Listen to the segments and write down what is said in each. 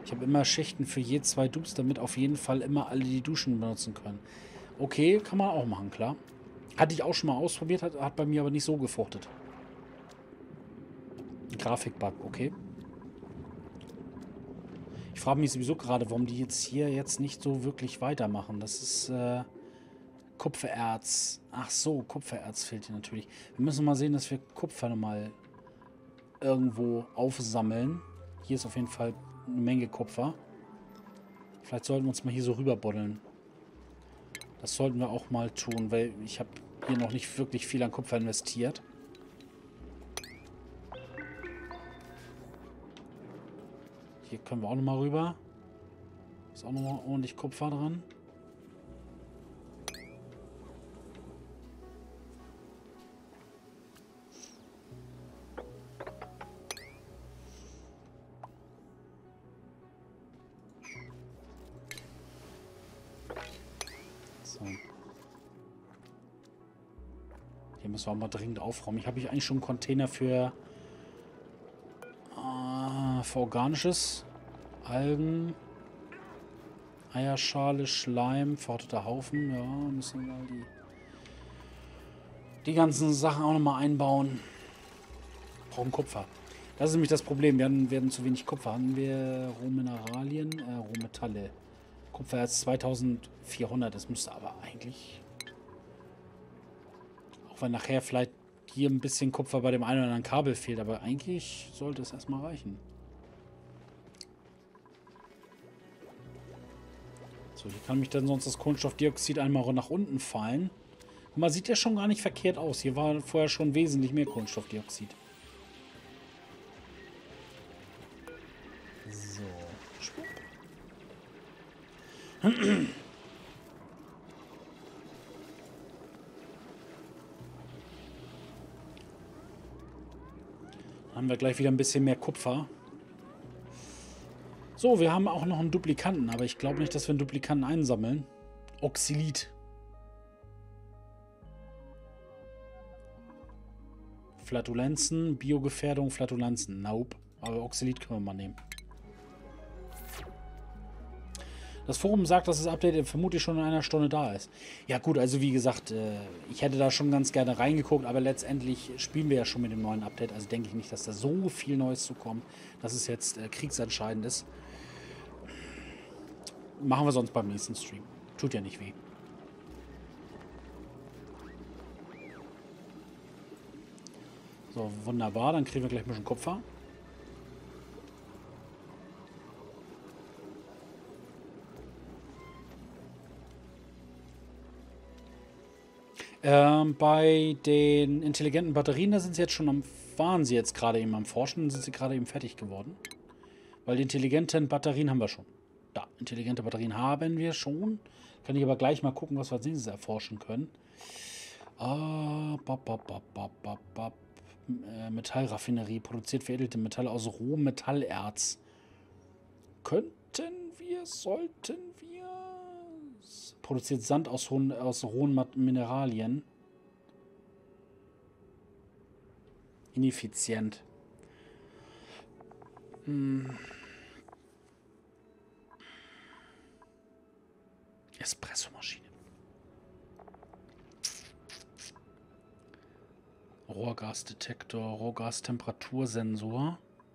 Ich habe immer Schichten für je 2 Dupes, damit auf jeden Fall immer alle die Duschen benutzen können. Okay, kann man auch machen, klar. Hatte ich auch schon mal ausprobiert, hat bei mir aber nicht so gefruchtet. Grafikbug, okay. Ich frage mich sowieso gerade, warum die jetzt nicht so wirklich weitermachen. Das ist Kupfererz. Ach so, Kupfererz fehlt hier natürlich. Wir müssen mal sehen, dass wir Kupfer nochmal irgendwo aufsammeln. Hier ist auf jeden Fall eine Menge Kupfer. Vielleicht sollten wir uns mal hier so rüber buddeln. Das sollten wir auch mal tun, weil ich habe hier noch nicht wirklich viel an Kupfer investiert. Hier können wir auch nochmal rüber. Ist auch nochmal ordentlich Kupfer dran. So. Hier müssen wir auch mal dringend aufräumen. Ich habe eigentlich schon einen Container für organisches. Algen. Eierschale, Schleim, verrotteter Haufen. Ja, müssen wir mal die ganzen Sachen auch nochmal einbauen. Brauchen Kupfer. Das ist nämlich das Problem. Wir werden zu wenig Kupfer. Haben wir Rohmineralien? Rohmetalle. Kupfer ist 2400. Das müsste aber eigentlich... Auch wenn nachher vielleicht hier ein bisschen Kupfer bei dem einen oder anderen Kabel fehlt. Aber eigentlich sollte es erstmal reichen. So, hier kann mich dann sonst das Kohlenstoffdioxid einmal nach unten fallen. Und man sieht ja schon gar nicht verkehrt aus. Hier war vorher schon wesentlich mehr Kohlenstoffdioxid. So. Dann haben wir gleich wieder ein bisschen mehr Kupfer. So, wir haben auch noch einen Duplikanten, aber ich glaube nicht, dass wir einen Duplikanten einsammeln. Oxalit. Flatulenzen, Biogefährdung, Flatulenzen. Nope. Aber Oxalit können wir mal nehmen. Das Forum sagt, dass das Update vermutlich schon in einer Stunde da ist. Ja gut, also wie gesagt, ich hätte da schon ganz gerne reingeguckt, aber letztendlich spielen wir ja schon mit dem neuen Update. Also denke ich nicht, dass da so viel Neues zukommt, dass es jetzt kriegsentscheidend ist. Machen wir sonst beim nächsten Stream. Tut ja nicht weh. So, wunderbar. Dann kriegen wir gleich ein bisschen Kupfer. Bei den intelligenten Batterien, da sind sie jetzt schon waren sie jetzt gerade eben am Forschen und sind sie gerade eben fertig geworden. Weil die intelligenten Batterien haben wir schon. Da, intelligente Batterien haben wir schon. Kann ich aber gleich mal gucken, was wir als nächstes erforschen können. Metallraffinerie produziert veredelte Metalle aus Rohmetallerz. Sollten wir... Produziert Sand aus rohen Mineralien. Ineffizient. Espressomaschine. Rohrgasdetektor, Rohrgastemperatursensor.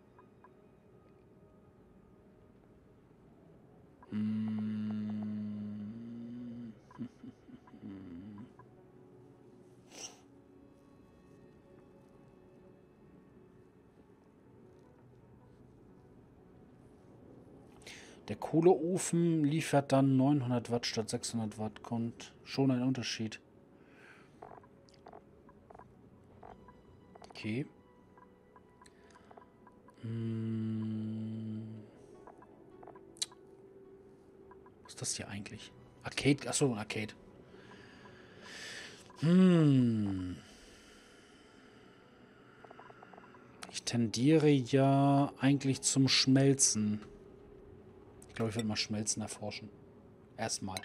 Der Kohleofen liefert dann 900 Watt statt 600 Watt. Kommt schon ein Unterschied. Okay. Was ist das hier eigentlich? Arcade? Achso, ein Arcade. Ich tendiere ja eigentlich zum Schmelzen. Ich glaube, ich werde mal Schmelzen erforschen. Erstmal.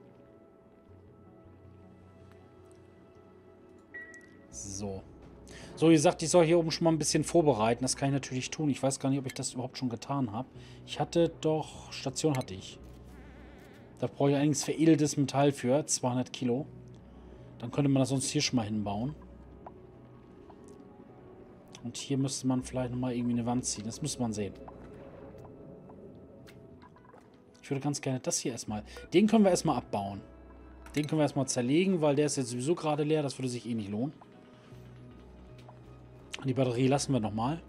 So. So, ihr sagt, ich soll hier oben schon mal ein bisschen vorbereiten. Das kann ich natürlich tun. Ich weiß gar nicht, ob ich das überhaupt schon getan habe. Ich hatte doch... Station hatte ich. Da brauche ich allerdings veredeltes Metall für. 200 Kilo. Dann könnte man das sonst hier schon mal hinbauen. Und hier müsste man vielleicht nochmal irgendwie eine Wand ziehen. Das müsste man sehen. Ich würde ganz gerne das hier erstmal... Den können wir erstmal abbauen. Den können wir erstmal zerlegen, weil der ist jetzt sowieso gerade leer. Das würde sich eh nicht lohnen. Die Batterie lassen wir nochmal.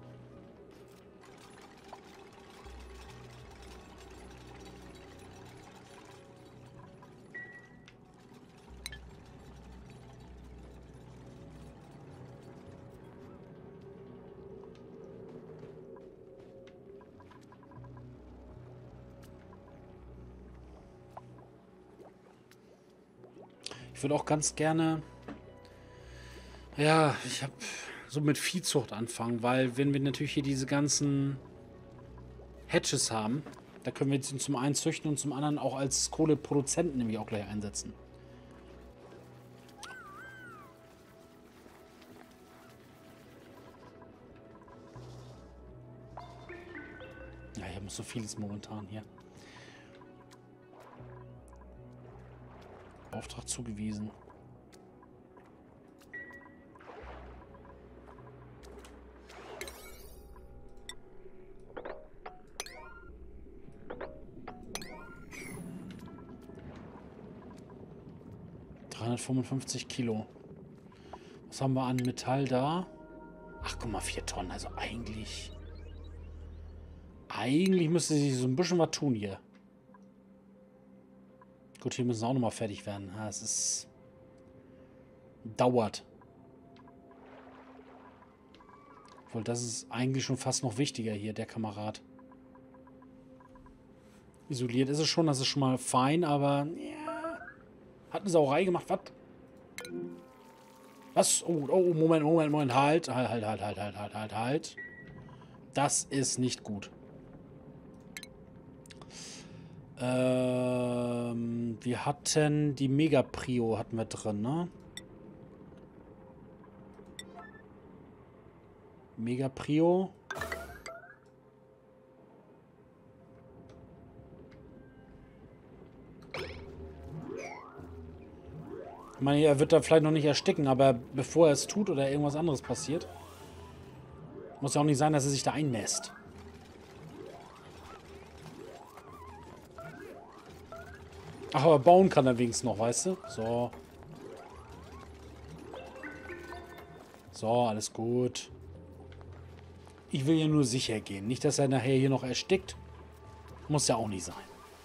Ich würde auch ganz gerne... Ja, ich habe so mit Viehzucht anfangen, weil wenn wir natürlich hier diese ganzen Hatches haben, da können wir jetzt zum einen züchten und zum anderen auch als Kohleproduzenten nämlich auch gleich einsetzen. Ja, ich habe so vieles momentan hier. Auftrag zugewiesen. Kilo. Was haben wir an Metall da? 8,4 Tonnen. Also eigentlich... Eigentlich müsste sich so ein bisschen was tun hier. Gut, hier müssen auch nochmal fertig werden. Ja, es ist... Dauert. Obwohl, das ist eigentlich schon fast noch wichtiger hier, der Kamerad. Isoliert ist es schon, das ist schon mal fein, aber... Ja, hat eine Sauerei gemacht, was? Was? Oh, oh, Moment. Halt. Das ist nicht gut. Wir hatten die Mega Prio hatten wir drin, ne? Mega Prio. Ich meine, er wird da vielleicht noch nicht ersticken, aber bevor er es tut oder irgendwas anderes passiert, muss ja auch nicht sein, dass er sich da einnässt. Ach, aber bauen kann er wenigstens noch, weißt du? So. So, alles gut. Ich will ja nur sicher gehen. Nicht, dass er nachher hier noch erstickt. Muss ja auch nicht sein.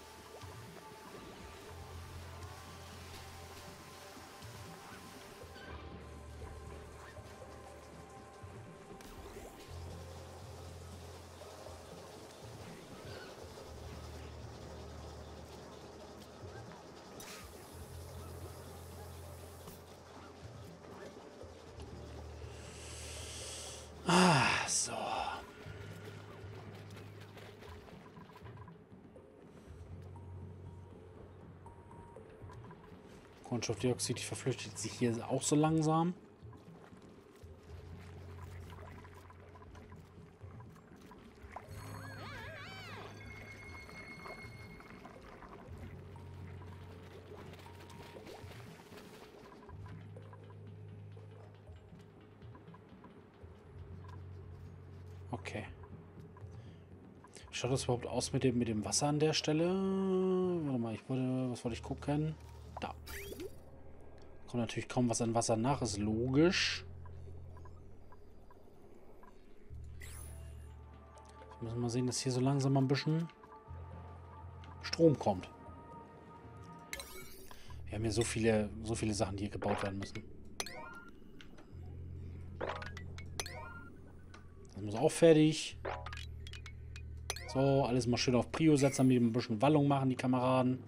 So. Kohlenstoffdioxid verflüchtigt sich hier auch so langsam. Okay. Schaut das überhaupt aus mit dem Wasser an der Stelle? Warte mal, was wollte ich gucken? Da. Kommt natürlich kaum was an Wasser nach, ist logisch. Jetzt müssen wir mal sehen, dass hier so langsam mal ein bisschen Strom kommt. Wir haben hier so viele Sachen, die hier gebaut werden müssen. Das muss auch fertig. So, alles mal schön auf Prio setzen, damit wir ein bisschen Wallung machen, die Kameraden.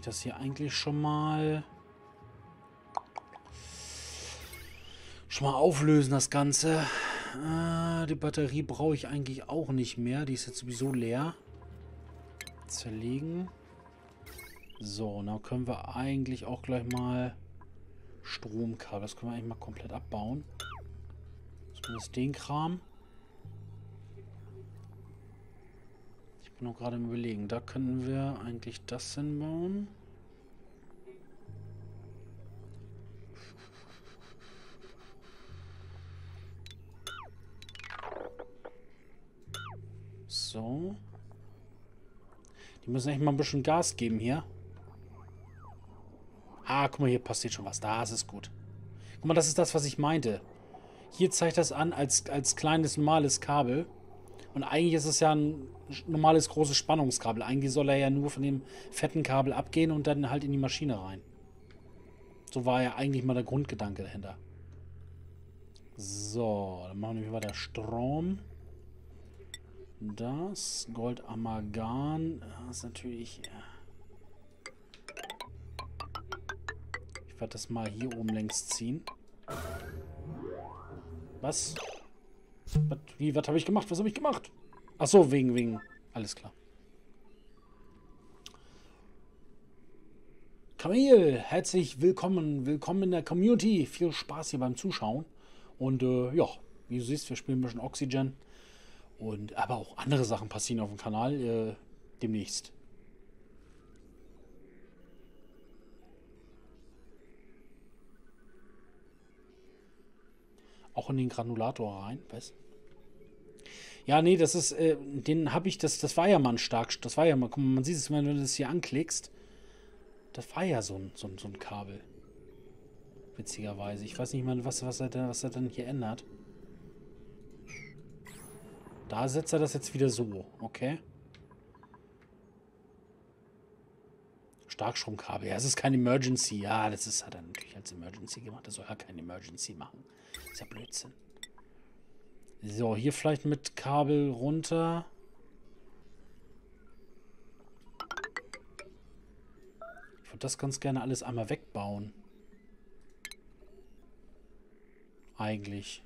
das hier eigentlich schon mal auflösen, das Ganze. Die Batterie brauche ich eigentlich auch nicht mehr. Die ist jetzt sowieso leer. Zerlegen. So, dann können wir eigentlich auch gleich mal Stromkabel. Das können wir eigentlich mal komplett abbauen. Zumindest den Kram. Ich bin noch gerade im Überlegen. Da könnten wir eigentlich das hinbauen. So. Die müssen echt mal ein bisschen Gas geben hier. Ah, guck mal, hier passiert schon was. Das ist gut. Guck mal, das ist das, was ich meinte. Hier zeigt das an als kleines, normales Kabel. Und eigentlich ist es ja ein normales, großes Spannungskabel. Eigentlich soll er ja nur von dem fetten Kabel abgehen und dann halt in die Maschine rein. So war ja eigentlich mal der Grundgedanke dahinter. So, dann machen wir weiter Strom. Das Goldamalgam. Das ist natürlich... Ich werde das mal hier oben längs ziehen. Was? Was habe ich gemacht? Was habe ich gemacht? Ach so, wegen. Alles klar. Kamil, herzlich willkommen. Willkommen in der Community. Viel Spaß hier beim Zuschauen. Und ja, wie du siehst, wir spielen ein bisschen Oxygen. Und aber auch andere Sachen passieren auf dem Kanal demnächst. Auch in den Granulator rein, weißt du? Ja, nee, das ist, den habe ich, das war ja mal ein das war ja mal, guck mal, man sieht es, wenn du das hier anklickst. Das war ja so ein Kabel. Witzigerweise. Ich weiß nicht mal, was er dann hier ändert. Da setzt er das jetzt wieder so, okay? Starkstromkabel. Ja, es ist kein Emergency. Ja, hat er natürlich als Emergency gemacht. Das soll ja kein Emergency machen. Ist ja Blödsinn. So, hier vielleicht mit Kabel runter. Ich würde das ganz gerne alles einmal wegbauen. Eigentlich.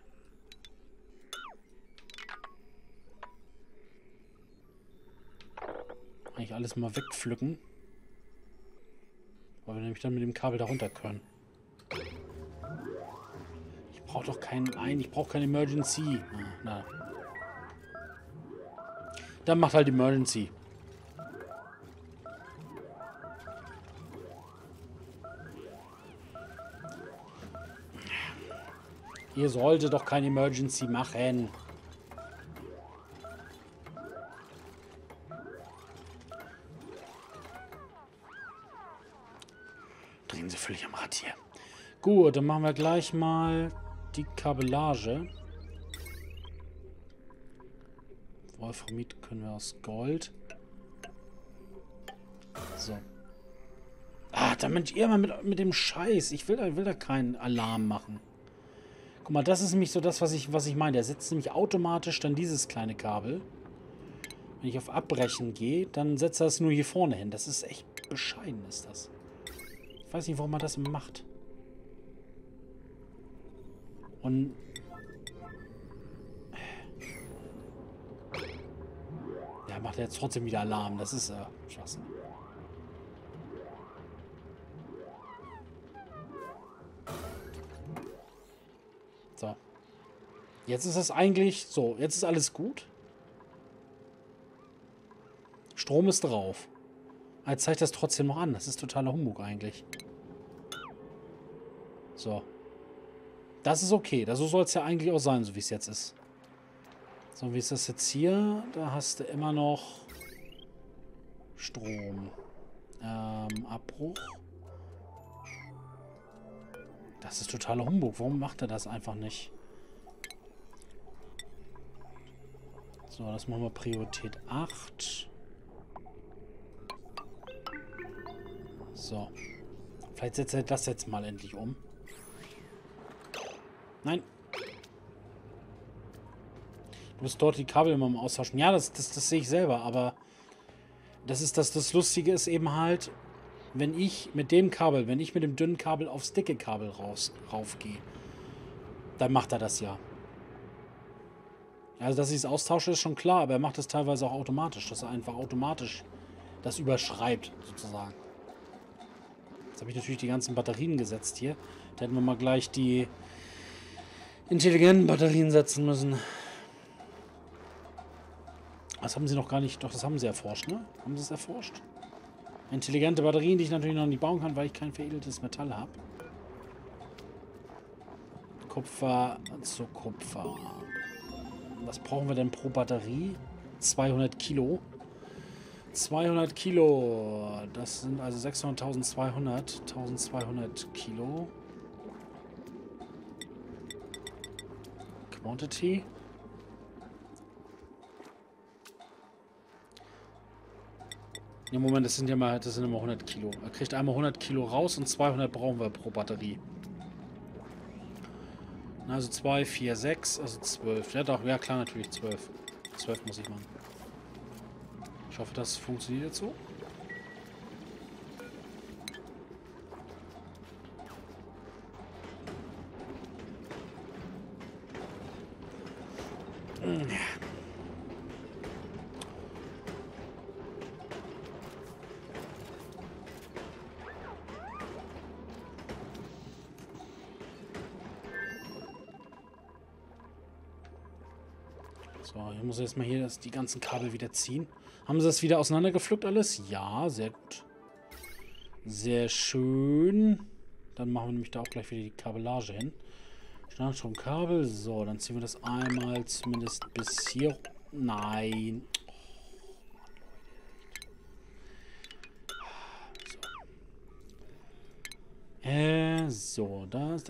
Eigentlich alles mal wegpflücken. Weil wir nämlich dann mit dem Kabel da runter können. Ich brauche doch keinen... Nein, ich brauche kein Emergency. Na. Dann macht halt Emergency. Ihr solltet doch kein Emergency machen. Drehen Sie völlig am Rad hier. Gut, dann machen wir gleich mal die Kabellage. Wolframit können wir aus Gold. So. Ah, damit ihr mal mit dem Scheiß. Ich will da keinen Alarm machen. Guck mal, das ist nämlich so das, was ich meine. Der setzt nämlich automatisch dann dieses kleine Kabel. Wenn ich auf Abbrechen gehe, dann setzt er es nur hier vorne hin. Das ist echt bescheiden, ist das. Ich weiß nicht, warum man das macht. Und... Ja, macht er jetzt trotzdem wieder Alarm. Das ist Schwachsinn. So. Jetzt ist es eigentlich... So, jetzt ist alles gut. Strom ist drauf. Jetzt zeigt das trotzdem noch an. Das ist totaler Humbug eigentlich. So. Das ist okay. So soll es ja eigentlich auch sein, so wie es jetzt ist. So, wie ist das jetzt hier? Da hast du immer noch Strom. Abbruch. Das ist totaler Humbug. Warum macht er das einfach nicht? So, das machen wir Priorität 8. So. Vielleicht setzt er das jetzt mal endlich um. Nein. Du musst dort die Kabel immer mal austauschen. Ja, das sehe ich selber, aber das Lustige ist eben halt, wenn ich mit dem Kabel, wenn ich mit dem dünnen Kabel aufs dicke Kabel raufgehe, dann macht er das ja. Also, dass ich es austausche, ist schon klar, aber er macht es teilweise auch automatisch, dass er einfach automatisch das überschreibt, sozusagen. Jetzt habe ich natürlich die ganzen Batterien gesetzt hier. Da hätten wir mal gleich die intelligenten Batterien setzen müssen. Das haben sie noch gar nicht... Doch, das haben sie erforscht, ne? Haben sie es erforscht? Intelligente Batterien, die ich natürlich noch nicht bauen kann, weil ich kein veredeltes Metall habe. Kupfer zu Kupfer. Was brauchen wir denn pro Batterie? 200 Kilo. 200 Kilo. Das sind also 600.200. 1200 Kilo. Quantity. Ja, Moment, das sind immer 100 Kilo. Er kriegt einmal 100 Kilo raus und 200 brauchen wir pro Batterie. Also 2, 4, 6, also 12. Ja doch, ja klar, natürlich 12. 12 muss ich machen. Ich hoffe, das funktioniert jetzt so. So, ich muss jetzt mal hier die ganzen Kabel wieder ziehen. Haben sie das wieder auseinandergepflückt alles? Ja, sehr gut. Sehr schön. Dann machen wir nämlich da auch gleich wieder die Kabellage hin. Starkstromkabel. So, dann ziehen wir das einmal zumindest bis hier. Nein. So, das.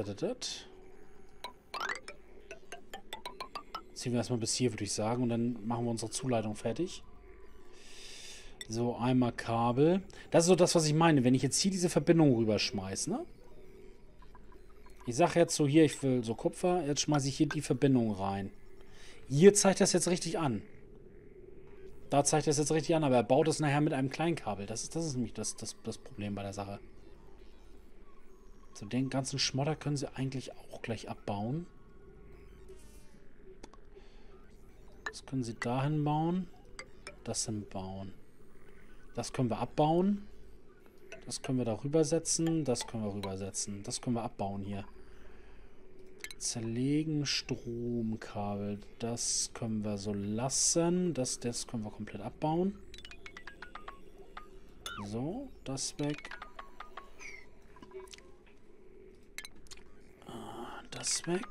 Ziehen wir erstmal bis hier, würde ich sagen. Und dann machen wir unsere Zuleitung fertig. So, einmal Kabel. Das ist so das, was ich meine. Wenn ich jetzt hier diese Verbindung rüberschmeiße, ne? Ich sage jetzt so hier, ich will so Kupfer. Jetzt schmeiße ich hier die Verbindung rein. Hier zeigt das jetzt richtig an. Da zeigt das jetzt richtig an, aber er baut es nachher mit einem kleinen Kabel. Das ist nämlich das Problem bei der Sache. So, den ganzen Schmodder können sie eigentlich auch gleich abbauen. Das können sie dahin bauen. Das hinbauen. Das können wir abbauen. Das können wir da rübersetzen. Das können wir rübersetzen. Das können wir abbauen hier. Zerlegen Stromkabel. Das können wir so lassen. Das können wir komplett abbauen. So, das weg. Das weg.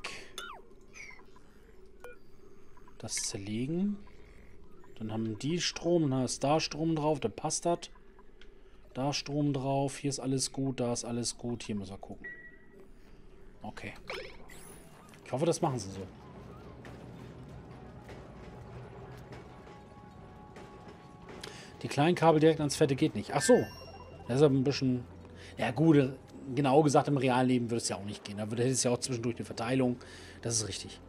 Das zerlegen. Dann haben die Strom, dann ist da Strom drauf, dann passt das. Da Strom drauf, hier ist alles gut, da ist alles gut, hier müssen wir gucken. Okay. Ich hoffe, das machen sie so. Die kleinen Kabel direkt ans Fette geht nicht. Ach so. Das ist aber ein bisschen... Ja gut, genau gesagt, im realen Leben würde es ja auch nicht gehen. Da hätte es ja auch zwischendurch eine Verteilung. Das ist richtig.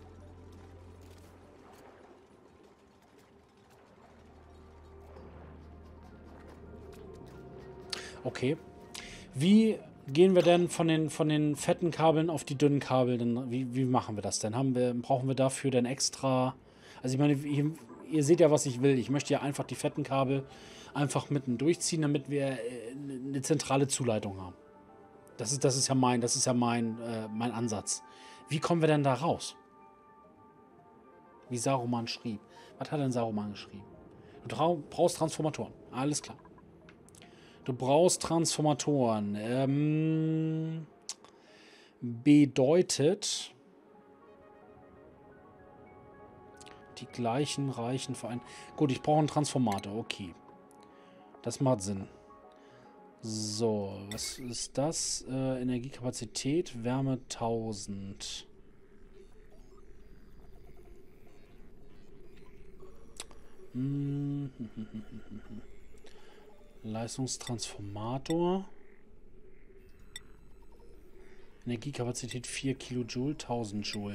Okay. Wie gehen wir denn von den fetten Kabeln auf die dünnen Kabel? Denn wie machen wir das denn? Brauchen wir dafür denn extra... Also ich meine, ihr seht ja, was ich will. Ich möchte ja einfach die fetten Kabel einfach mitten durchziehen, damit wir eine zentrale Zuleitung haben. Das ist ja mein Ansatz. Wie kommen wir denn da raus? Wie Saruman schrieb. Was hat denn Saruman geschrieben? Du brauchst Transformatoren. Alles klar. Du brauchst Transformatoren. Bedeutet, die gleichen reichen für einen... Gut, ich brauche einen Transformator. Okay. Das macht Sinn. So, was ist das? Energiekapazität, Wärme 1000. Leistungstransformator. Energiekapazität 4 Kilojoule, 1000 Joule.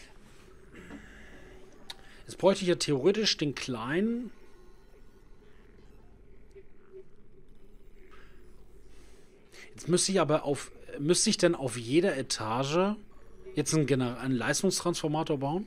Jetzt bräuchte ich ja theoretisch den kleinen. Jetzt müsste ich denn auf jeder Etage jetzt einen Leistungstransformator bauen?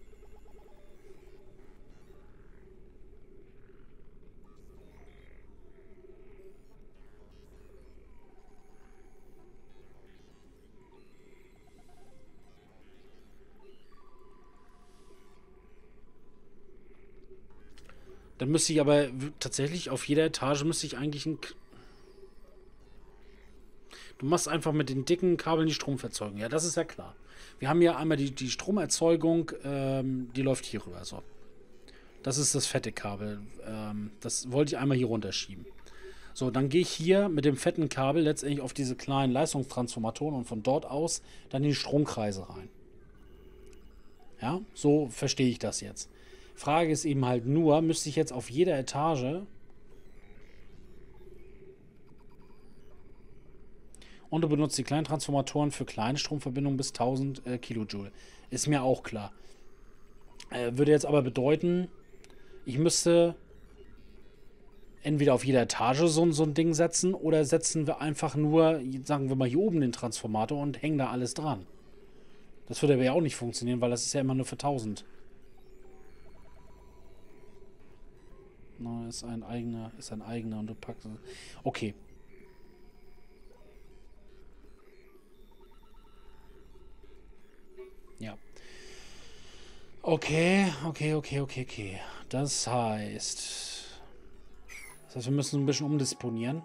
Dann müsste ich aber tatsächlich auf jeder Etage müsste ich eigentlich Du machst einfach mit den dicken Kabeln die Stromerzeugung. Ja, das ist ja klar. Wir haben ja einmal die Stromerzeugung, die läuft hier rüber. So. Das ist das fette Kabel. Das wollte ich einmal hier runterschieben. So, dann gehe ich hier mit dem fetten Kabel letztendlich auf diese kleinen Leistungstransformatoren und von dort aus dann in die Stromkreise rein. Ja, so verstehe ich das jetzt. Frage ist eben halt nur, müsste ich jetzt auf jeder Etage und du benutzt die kleinen Transformatoren für kleine Stromverbindungen bis 1000 Kilojoule. Ist mir auch klar. Würde jetzt aber bedeuten, ich müsste entweder auf jeder Etage so ein Ding setzen oder setzen wir einfach nur, sagen wir mal, hier oben den Transformator und hängen da alles dran. Das würde aber ja auch nicht funktionieren, weil das ist ja immer nur für 1000. Na, ist ein eigener und du packst. Okay. Ja. Okay. Das heißt, wir müssen ein bisschen umdisponieren.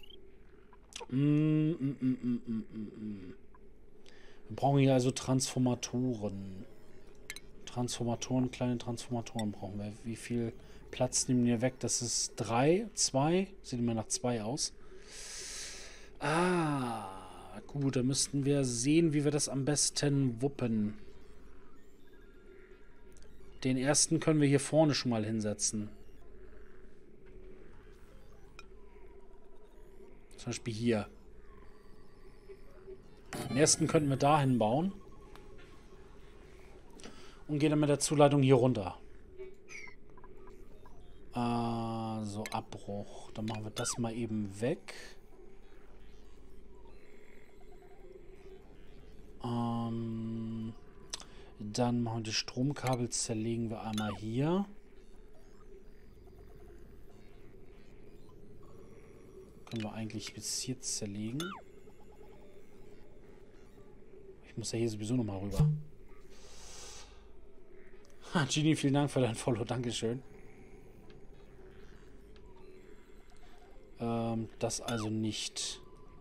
Wir brauchen hier also Transformatoren. Kleine Transformatoren brauchen wir. Wie viel Platz nehmen wir weg? Das ist 3, 2. Sieht immer nach 2 aus. Gut, da müssten wir sehen, wie wir das am besten wuppen. Den ersten können wir hier vorne schon mal hinsetzen. Zum Beispiel hier. Den ersten könnten wir da hinbauen. Und gehen dann mit der Zuleitung hier runter. So, Abbruch. Dann machen wir das mal eben weg. Dann machen wir die Stromkabel, zerlegen wir einmal hier. Können wir eigentlich bis hier zerlegen. Ich muss ja hier sowieso nochmal rüber. Genie, vielen Dank für dein Follow. Dankeschön. Das also nicht.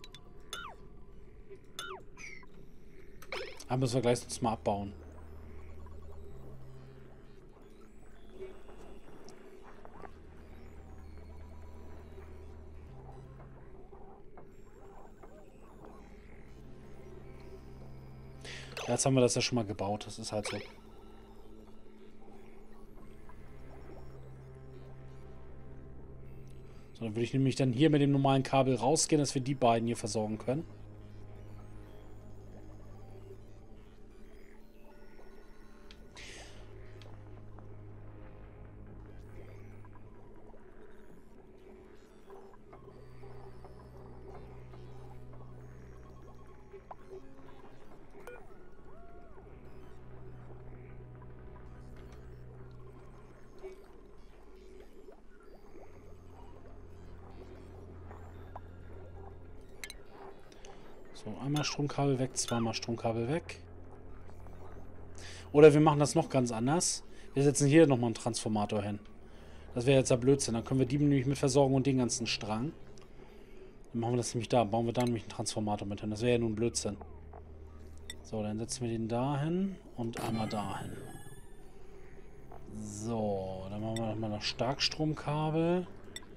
Aber müssen wir gleich sonst mal abbauen. Ja, jetzt haben wir das ja schon mal gebaut. Das ist halt so. So, dann würde ich nämlich dann hier mit dem normalen Kabel rausgehen, dass wir die beiden hier versorgen können. So, einmal Stromkabel weg, zweimal Stromkabel weg. Oder wir machen das noch ganz anders. Wir setzen hier nochmal einen Transformator hin. Das wäre jetzt der Blödsinn. Dann können wir die nämlich mit versorgen und den ganzen Strang. Dann machen wir das nämlich da. Bauen wir da nämlich einen Transformator mit hin. Das wäre ja nun Blödsinn. So, dann setzen wir den da hin und einmal da hin. So, dann machen wir nochmal noch Starkstromkabel.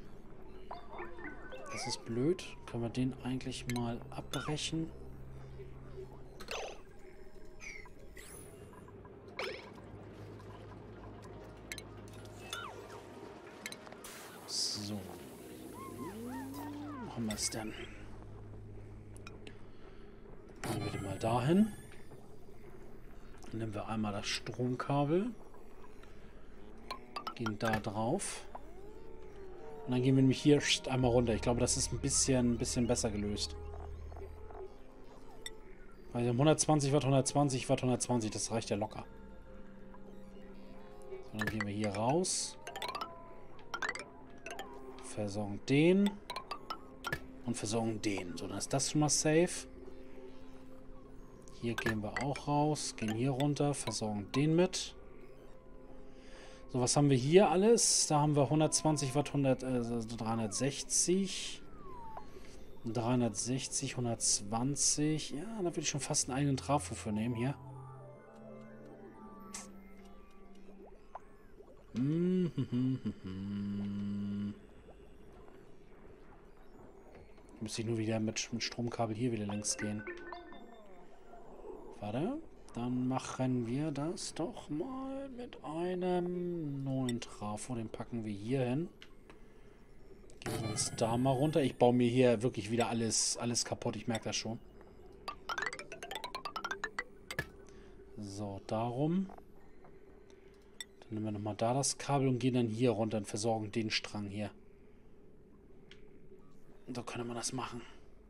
Das ist blöd. Können wir den eigentlich mal abbrechen? So. Wo haben wir es denn? Machen wir den mal dahin. Dann nehmen wir einmal das Stromkabel. Gehen da drauf. Und dann gehen wir nämlich hier einmal runter. Ich glaube, das ist ein bisschen besser gelöst. Weil wir haben 120 Watt, 120 Watt, 120. Das reicht ja locker. So, dann gehen wir hier raus. Versorgen den. Und versorgen den. So, dann ist das schon mal safe. Hier gehen wir auch raus. Gehen hier runter. Versorgen den mit. So, was haben wir hier alles? Da haben wir 120 Watt, 360. 360, 120. Ja, da würde ich schon fast einen eigenen Trafo für nehmen hier. Müsste ich nur wieder mit Stromkabel hier wieder längs gehen. Warte. Dann machen wir das doch mal mit einem neuen Trafo. Den packen wir hier hin. Gehen wir uns da mal runter. Ich baue mir hier wirklich wieder alles kaputt. Ich merke das schon. So, darum. Dann nehmen wir nochmal da das Kabel und gehen dann hier runter und versorgen den Strang hier. Und so könnte man das machen.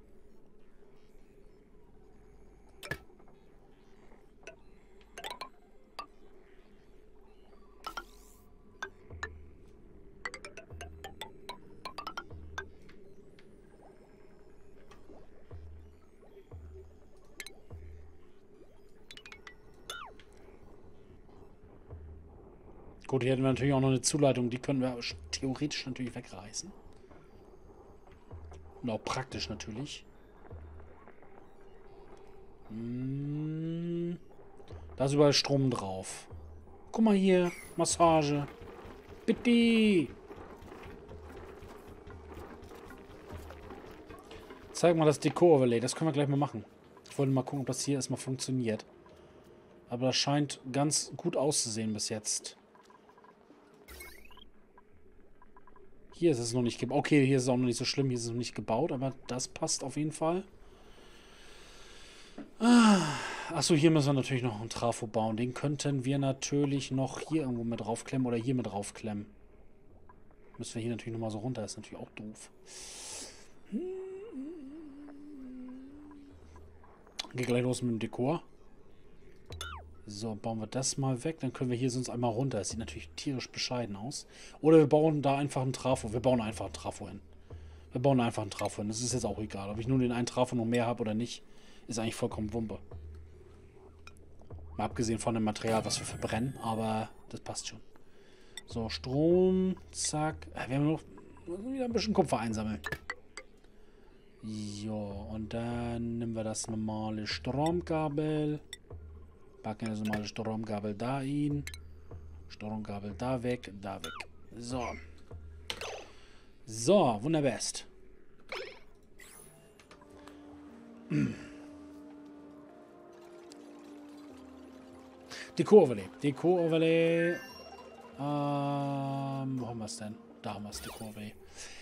Gut, hier hätten wir natürlich auch noch eine Zuleitung. Die können wir theoretisch natürlich wegreißen. Und auch praktisch natürlich. Da ist überall Strom drauf. Guck mal hier. Massage. Bitte. Zeig mal das Dekor-Overlay. Das können wir gleich mal machen. Ich wollte mal gucken, ob das hier erstmal funktioniert. Aber das scheint ganz gut auszusehen bis jetzt. Hier ist es noch nicht gebaut. Okay, hier ist es auch noch nicht so schlimm. Hier ist es noch nicht gebaut, aber das passt auf jeden Fall. Achso, hier müssen wir natürlich noch einen Trafo bauen. Den könnten wir natürlich noch hier irgendwo mit draufklemmen oder hier mit draufklemmen. Müssen wir hier natürlich nochmal so runter. Das ist natürlich auch doof. Geht gleich los mit dem Dekor. So, bauen wir das mal weg. Dann können wir hier sonst einmal runter. Das sieht natürlich tierisch bescheiden aus. Oder wir bauen da einfach einen Trafo. Wir bauen einfach einen Trafo hin. Wir bauen einfach einen Trafo hin. Das ist jetzt auch egal. Ob ich nun den einen Trafo noch mehr habe oder nicht, ist eigentlich vollkommen Wumpe. Mal abgesehen von dem Material, was wir verbrennen. Aber das passt schon. So, Strom. Zack. Wir haben noch wieder ein bisschen Kupfer einsammeln. Jo, und dann nehmen wir das normale Stromkabel. Packen das normale Stromkabel da hin. Stromkabel da weg, da weg. So. So, wunderbest. Dekor-Overlay. Dekor-Overlay. Wo haben wir es denn? Da haben wir es, Dekor-Overlay.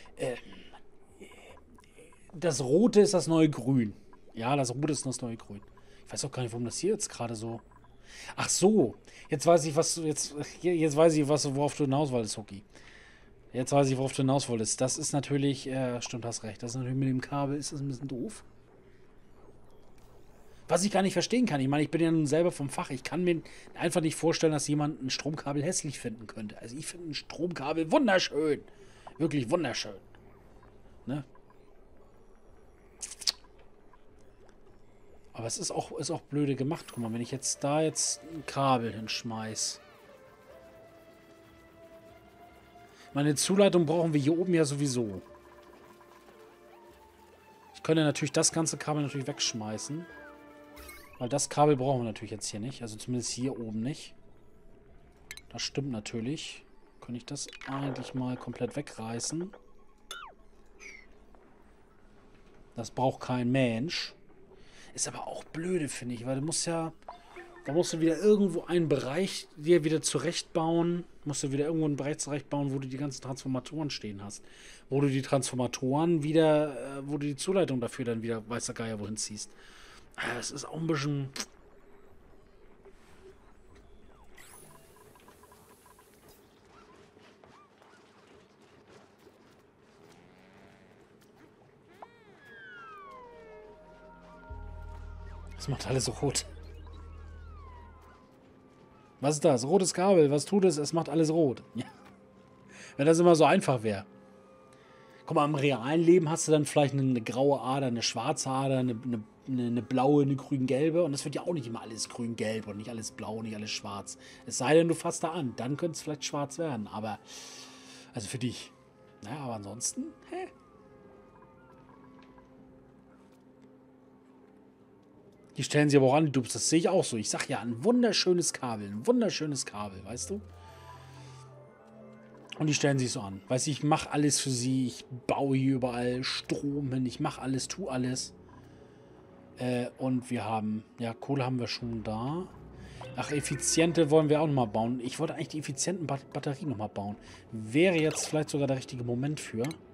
Das Rote ist das neue Grün. Ja, das Rote ist das neue Grün. Ich weiß auch gar nicht, warum das hier jetzt gerade so... Ach so. Jetzt weiß ich, worauf du hinaus wolltest, Hoki. Jetzt weiß ich, worauf du hinaus wolltest. Das ist natürlich... stimmt, hast recht. Das ist natürlich mit dem Kabel ist das ein bisschen doof. Was ich gar nicht verstehen kann. Ich meine, ich bin ja nun selber vom Fach. Ich kann mir einfach nicht vorstellen, dass jemand ein Stromkabel hässlich finden könnte. Also ich finde ein Stromkabel wunderschön. Wirklich wunderschön. Ne? Aber es ist auch blöde gemacht. Guck mal, wenn ich jetzt da jetzt ein Kabel hinschmeiß. Meine Zuleitung brauchen wir hier oben ja sowieso. Ich könnte natürlich das ganze Kabel natürlich wegschmeißen. Weil das Kabel brauchen wir natürlich jetzt hier nicht. Also zumindest hier oben nicht. Das stimmt natürlich. Könnte ich das eigentlich mal komplett wegreißen. Das braucht kein Mensch. Ist aber auch blöde, finde ich, weil du musst ja... Da musst du wieder irgendwo einen Bereich dir wieder zurechtbauen. Musst du wieder irgendwo einen Bereich zurechtbauen, wo du die ganzen Transformatoren stehen hast. Wo du die Transformatoren wieder... wo du die Zuleitung dafür dann wieder, weiß der Geier, wohin ziehst. Das ist auch ein bisschen... Das macht alles rot. Was ist das? Rotes Kabel. Was tut es? Es macht alles rot. Ja. Wenn das immer so einfach wäre. Guck mal, im realen Leben hast du dann vielleicht eine graue Ader, eine schwarze Ader, eine blaue, eine grün-gelbe. Und das wird ja auch nicht immer alles grün-gelb und nicht alles blau, nicht alles schwarz. Es sei denn, du fasst da an. Dann könnte es vielleicht schwarz werden. Aber, also für dich. Naja, aber ansonsten, hä? Die stellen sie aber auch an, du, das sehe ich auch so. Ich sag ja, ein wunderschönes Kabel, weißt du? Und die stellen sich so an. Weißt du, ich mache alles für sie, ich baue hier überall Strom hin, ich mache alles, tu alles. Und wir haben, ja, Kohle haben wir schon da. Ach, effiziente wollen wir auch nochmal bauen. Ich wollte eigentlich die effizienten Batterien nochmal bauen. Wäre jetzt vielleicht sogar der richtige Moment für.